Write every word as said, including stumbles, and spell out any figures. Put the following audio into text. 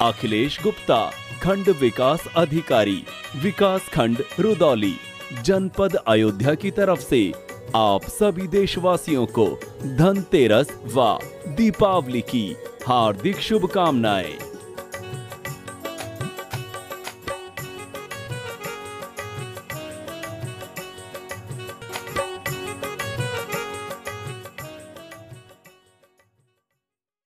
अखिलेश गुप्ता, खंड विकास अधिकारी, विकास खंड रुदौली, जनपद अयोध्या की तरफ से आप सभी देशवासियों को धनतेरस व दीपावली की हार्दिक शुभकामनाएं।